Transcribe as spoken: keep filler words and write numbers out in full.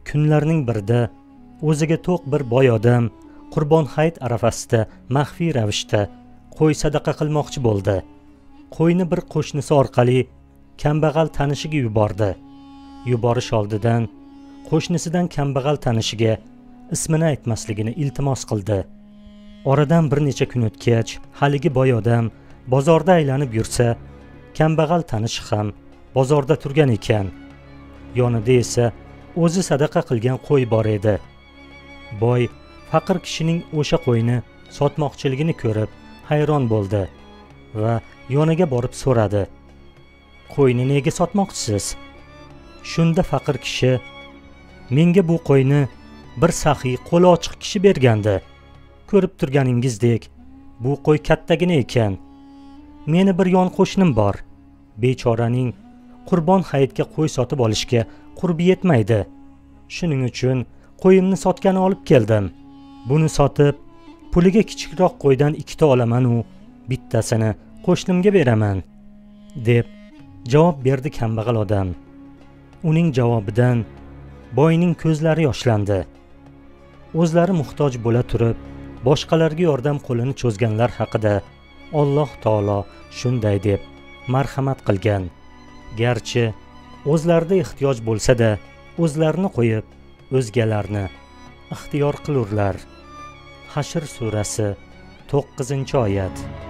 Kunlarning birida o'ziga to'q bir boy odam Qurbon hayit arafasida maxfiy ravishda qo'y sadaqa qilmoqchi bo'ldi. Qo'yni bir qo'shnisi orqali kambag'al tanishiga yubordi. Yuborish oldidan qo'shnisidan kambag'al tanishiga ismini aytmasligini iltimos qildi. Oradan bir necha kun o'tgach, haligi boy odam bozorda aylanib yursa, kambag'al tanishi ham bozorda turgan ekan. Yonida esa o'zi sadaqa qilgan qo'y bor edi. Boy faqir kishining o'sha qo'yni sotmoqchiligini ko'rib hayron bo'ldi va yoniga borib so'radi: "Qo'yni nega sotmoqchisiz?" Shunda faqir kishi: "Menga bu qo'yni bir saxiy qo'li ochiq kishi bergandi. Ko'rib turganingizdek, bu qo'y kattagina ekan. Meni bir yon qo'shnim bor. Bechoraning Qurbon hayitga qo'y sotib olishga qurbi yetmaydi. Shuning uchun qo'yimni sotgani olib keldim. Buni sotib, puliga kichikroq qo'ydan ikkita olaman u bittasini qo'shnimga beraman", deb javob berdi kambag'al odam. Uning javobidan boyning ko'zlari yoshlandi. O'zlari muhtoj bo'la turib, boshqalarga yordam qo'lini cho'zganlar haqida Alloh taolo shunday deb marhamat qilgan. Garchi o'zlarida ehtiyoj bo'lsa-da, o'zlarini qo'yib, o'zgalarni ixtiyor qilurlar. Hashr surasi to'qqizinchi oyat.